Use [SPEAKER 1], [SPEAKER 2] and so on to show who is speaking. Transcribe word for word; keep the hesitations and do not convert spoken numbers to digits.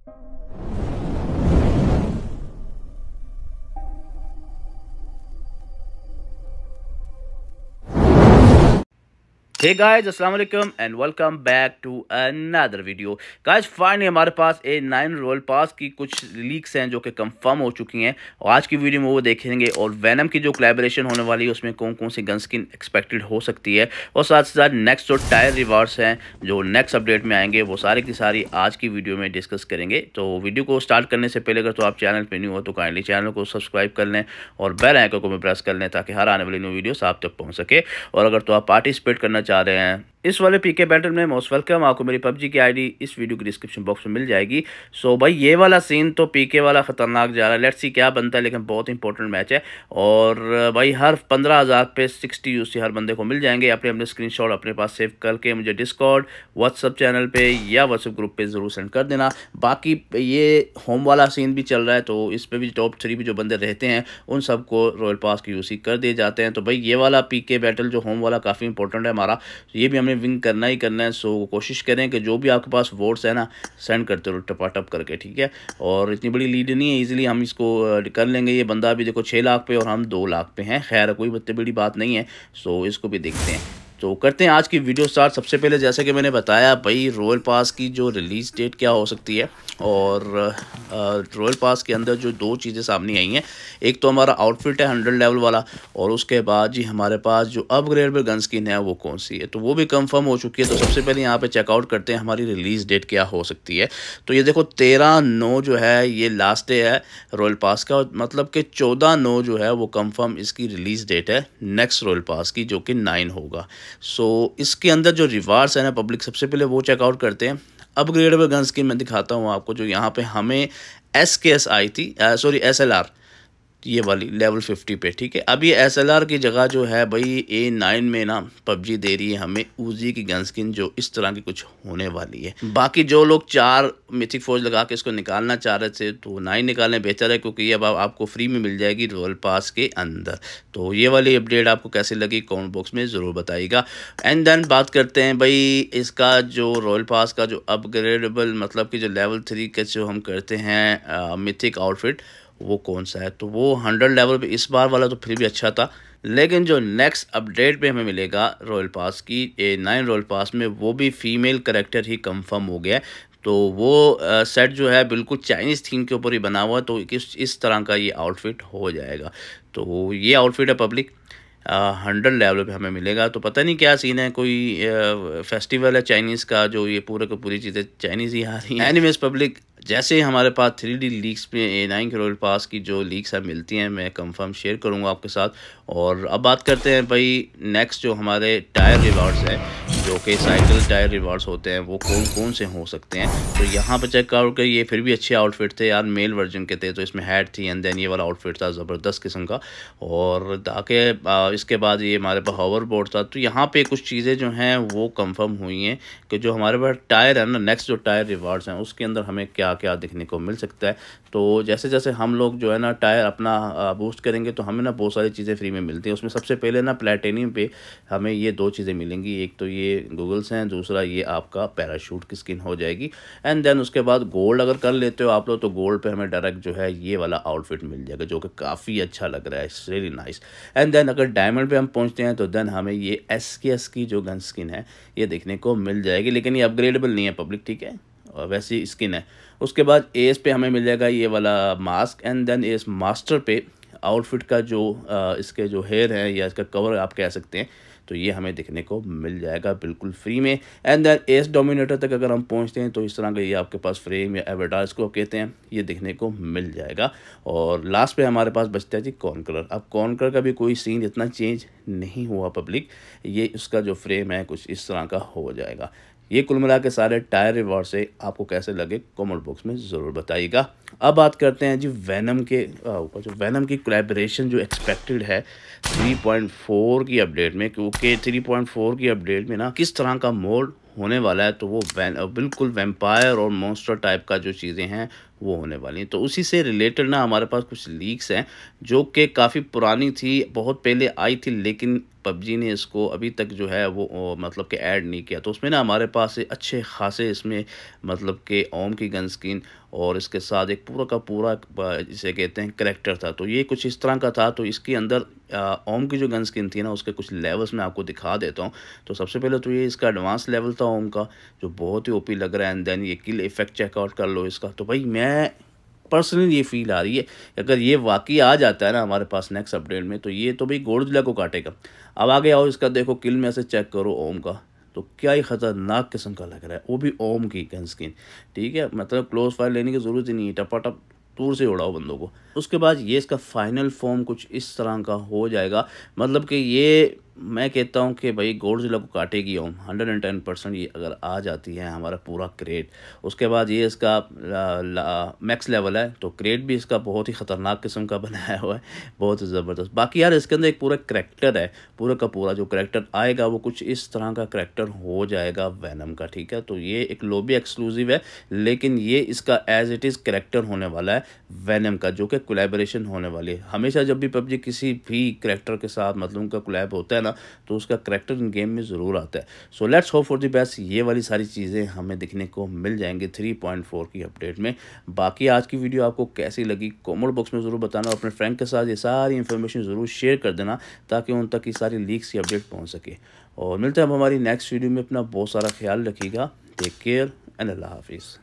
[SPEAKER 1] हे guys, अस्सलाम वालेकुम and welcome back to another video. Guys finally हमारे पास ए नाइन रॉयल पास की कुछ लीक्स हैं जो कि कंफर्म हो चुकी हैं और आज की वीडियो में वो देखेंगे। और वेनम की जो कोलैबोरेशन होने वाली है उसमें कौन कौन सी गन स्किन एक्सपेक्टेड हो सकती है और साथ साथ नेक्स्ट जो टायर रिवार्ड्स हैं जो नेक्स्ट अपडेट में आएंगे वो सारी की सारी आज की वीडियो में डिस्कस करेंगे। तो वीडियो को स्टार्ट करने से पहले अगर तो आप चैनल पर न्यू हो तो काइंडली चैनल को सब्सक्राइब कर लें और बेल आइकन को भी प्रेस कर लें ताकि हर आने वाली न्यू वीडियोस आप तक पहुँच सके। और अगर तो आप पार्टिसिपेट करना चाह रहे हैं इस वाले पीके बैटल में, मोस्ट वेलकम। आपको मेरी पबजी की आईडी इस वीडियो के डिस्क्रिप्शन बॉक्स में मिल जाएगी। सो भाई ये वाला सीन तो पीके वाला खतरनाक जा रहा है, लेट्स सी क्या बनता है, लेकिन बहुत इंपॉर्टेंट मैच है। और भाई हर पंद्रह हज़ार पे सिक्सटी यूसी हर बंदे को मिल जाएंगे। अपने अपने स्क्रीनशॉट अपने पास सेव करके मुझे डिस्कॉर्ड व्हाट्सअप चैनल पे या व्हाट्सअप ग्रुप पे ज़रूर सेंड कर देना। बाकी ये होम वाला सीन भी चल रहा है तो इस पर भी टॉप थ्री भी जो बंदे रहते हैं उन सबको रॉयल पास की यूसी कर दिए जाते हैं। तो भाई ये वाला पीके बैटल जो होम वाला काफ़ी इंपॉर्टेंट है हमारा, ये भी हमें विन करना ही करना है। सो कोशिश करें कि जो भी आपके पास वोट्स है ना सेंड करते रहो टपाटप करके, ठीक है। और इतनी बड़ी लीड नहीं है, इजीली हम इसको कर लेंगे। ये बंदा भी देखो छः लाख पे और हम दो लाख पे हैं, खैर कोई इतनी बड़ी बात नहीं है। सो इसको भी देखते हैं। तो करते हैं आज की वीडियो स्टार्ट। सबसे पहले जैसे कि मैंने बताया भाई रॉयल पास की जो रिलीज़ डेट क्या हो सकती है और रॉयल पास के अंदर जो दो चीज़ें सामने आई हैं, एक तो हमारा आउटफिट है हंड्रेड लेवल वाला और उसके बाद जी हमारे पास जो अपग्रेडेबल गन स्किन है वो कौन सी है, तो वो भी कंफर्म हो चुकी है। तो सबसे पहले यहाँ पे चेकआउट करते हैं हमारी रिलीज़ डेट क्या हो सकती है। तो ये देखो तेरह नौ जो है ये लास्ट डे है रॉयल पास का, मतलब कि चौदह नौ जो है वो कंफर्म इसकी रिलीज़ डेट है नेक्स्ट रॉयल पास की, जो कि नाइन होगा। सो so, इसके अंदर जो रिवार्ड्स है ना पब्लिक, सबसे पहले वो चेकआउट करते हैं। अपग्रेडेबल गन स्किन मैं दिखाता हूँ आपको, जो यहाँ पे हमें एस के एस आई थी, सॉरी एस एल आर, ये वाली लेवल फिफ्टी पे, ठीक है। अब ये एस एल आर की जगह जो है भाई ए नाइन में ना पबजी दे रही है हमें उजी की गन स्किन जो इस तरह की कुछ होने वाली है। बाकी जो लोग चार मिथिक फौज लगा के इसको निकालना चाह रहे थे तो नाइन निकालने बेहतर है, क्योंकि ये अब आपको फ्री में मिल जाएगी रॉयल पास के अंदर। तो ये वाली अपडेट आपको कैसी लगी कमेंट बॉक्स में ज़रूर बताइएगा। एंड देन बात करते हैं भाई इसका जो रॉयल पास का जो अपग्रेडेबल, मतलब कि जो लेवल थ्री के जो हम करते हैं मिथिक आउटफिट, वो कौन सा है। तो वो हंड्रेड लेवल पे इस बार वाला तो फिर भी अच्छा था, लेकिन जो नेक्स्ट अपडेट पे हमें मिलेगा रॉयल पास की ए नाइन रॉयल पास में, वो भी फीमेल करैक्टर ही कंफर्म हो गया है। तो वो आ, सेट जो है बिल्कुल चाइनीज़ थीम के ऊपर ही बना हुआ है, तो इस इस तरह का ये आउटफिट हो जाएगा। तो ये आउटफिट है पब्लिक हंड्रेड लेवल पे हमें मिलेगा। तो पता नहीं क्या सीन है, कोई आ, फेस्टिवल है चाइनीज़ का जो ये पूरे को पूरी चीज़ें चाइनीज़ ही आ रही हैं। एनीवेज पब्लिक, जैसे हमारे पास थ्री डी लीक्स पे ए नाइन के रॉयल पास की जो लीक्स है मिलती हैं मैं कंफर्म शेयर करूंगा आपके साथ। और अब बात करते हैं भाई नेक्स्ट जो हमारे टायर रिवार्ड्स हैं, जो कि साइकिल टायर रिवार्ड्स होते हैं, वो कौन कौन से हो सकते हैं। तो यहाँ पे चेक आउट कर, ये फिर भी अच्छे आउटफिट थे यार, मेल वर्जन के थे। तो इसमें हैट थी एंड देन ये वाला आउटफिट था ज़बरदस्त किस्म का। और ताकि इसके बाद ये हमारे पास होवर बोर्ड था। तो यहाँ पे कुछ चीज़ें जो हैं वो कंफर्म हुई हैं कि जो हमारे पास टायर है ना, नेक्स्ट जो टायर रिवार्ड्स हैं उसके अंदर हमें क्या क्या देखने को मिल सकता है। तो जैसे जैसे हम लोग जो है ना टायर अपना बूस्ट करेंगे तो हमें ना बहुत सारी चीज़ें फ्री में मिलती हैं। उसमें सबसे पहले ना प्लेटिनियम पे हमें ये दो चीज़ें मिलेंगी, एक तो ये गूगल्स हैं, दूसरा ये आपका पैराशूट की स्किन हो जाएगी। एंड देन उसके बाद गोल्ड अगर कर लेते हो आप लोग तो गोल्ड पे हमें डायरेक्ट जो है ये वाला आउटफिट मिल जाएगा, जो कि काफ़ी अच्छा लग रहा है, it's really nice. And then अगर डायमंड पे हम पहुँचते हैं तो देन हमें ये एस के एस की जो गन स्किन है ये देखने को मिल जाएगी, लेकिन ये अपग्रेडेबल नहीं है पब्लिक, ठीक है, और वैसी स्किन है। उसके बाद एस पे हमें मिल जाएगा ये वाला mask. And then ace master पे आउटफिट का जो आ, इसके जो हेयर है या इसका कवर आप कह सकते हैं, तो ये हमें देखने को मिल जाएगा बिल्कुल फ्री में। एंड देन एस डोमिनेटर तक अगर हम पहुंचते हैं तो इस तरह का ये आपके पास फ्रेम या एवरटार को कहते हैं, ये देखने को मिल जाएगा। और लास्ट पे हमारे पास बचता है जी कॉन्करर। अब कॉन्करर का भी कोई सीन इतना चेंज नहीं हुआ पब्लिक, ये उसका जो फ्रेम है कुछ इस तरह का हो जाएगा। ये कुल मिला के सारे टायर रिवार्ड से आपको कैसे लगे कमेंट बॉक्स में ज़रूर बताइएगा। अब बात करते हैं जी वेनम के ऊपर, जो वेनम की कोलैबोरेशन जो एक्सपेक्टेड है थ्री पॉइंट फोर की अपडेट में, क्योंकि थ्री पॉइंट फोर की अपडेट में ना किस तरह का मोड होने वाला है, तो वो बिल्कुल वैम्पायर और मॉन्स्टर टाइप का जो चीज़ें हैं वो होने वाली हैं। तो उसी से रिलेटेड ना हमारे पास कुछ लीक्स हैं जो कि काफ़ी पुरानी थी, बहुत पहले आई थी, लेकिन पबजी ने इसको अभी तक जो है वो मतलब कि ऐड नहीं किया। तो उसमें ना हमारे पास अच्छे खासे इसमें मतलब कि ओम की गन स्किन और इसके साथ एक पूरा का पूरा जिसे कहते हैं करैक्टर था। तो ये कुछ इस तरह का था। तो इसके अंदर ओम की जो गन स्किन थी ना, उसके कुछ लेवल्स मैं आपको दिखा देता हूँ। तो सबसे पहले तो ये इसका एडवांस लेवल था ओम का, जो बहुत ही ओपी लग रहा है। एंड देन ये किल इफेक्ट चेकआउट कर लो इसका। तो भाई मैं पर्सनली ये फील आ रही है, अगर ये वाकई आ जाता है ना हमारे पास नेक्स्ट अपडेट में, तो ये तो भाई गोल्डजिला को काटेगा। अब आगे आओ, इसका देखो किल में से चेक करो ओम का, तो क्या ही ख़तरनाक किस्म का लग रहा है, वो भी ओम की गन स्किन। ठीक है, मतलब क्लोज फायर लेने की ज़रूरत ही नहीं है, टपाटप दूर से उड़ाओ बंदों को। उसके बाद ये इसका फाइनल फॉर्म कुछ इस तरह का हो जाएगा। मतलब कि ये मैं कहता हूँ कि भाई गोल्डजिला को काटेगी ओम हंड्रेड एंड टेन परसेंट ये अगर आ जाती है हमारा पूरा क्रेट। उसके बाद ये इसका मैक्स लेवल है, तो क्रेट भी इसका बहुत ही ख़तरनाक किस्म का बनाया हुआ है, बहुत ही ज़बरदस्त। बाकी यार इसके अंदर एक पूरा करैक्टर है, पूरा का पूरा जो करैक्टर आएगा वो कुछ इस तरह का करैक्टर हो जाएगा वैनम का। ठीक है, तो ये एक लॉबी एक्सक्लूसिव है, लेकिन ये इसका एज इट इज़ करैक्टर होने वाला है वैनम का, जो कि कोलैबोरेशन होने वाली है। हमेशा जब भी पबजी किसी भी करैक्टर के साथ मतलब उनका कोलैब होता है ना, तो उसका करैक्टर इन गेम में ज़रूर आता है। So let's hope for the best, ये वाली सारी चीज़ें हमें दिखने को मिल जाएंगी थ्री पॉइंट फोर की अपडेट में। बाकी आज की वीडियो आपको कैसी लगी कमेंट बॉक्स में ज़रूर बताना, और अपने फ्रेंड के साथ ये सारी इन्फॉर्मेशन ज़रूर शेयर कर देना, ताकि उन तक ये सारी लीक्स की अपडेट पहुँच सके। और मिलते हैं अब हमारी नेक्स्ट वीडियो में। अपना बहुत सारा ख्याल रखिएगा, टेक केयर एंड अल्लाह हाफिज़।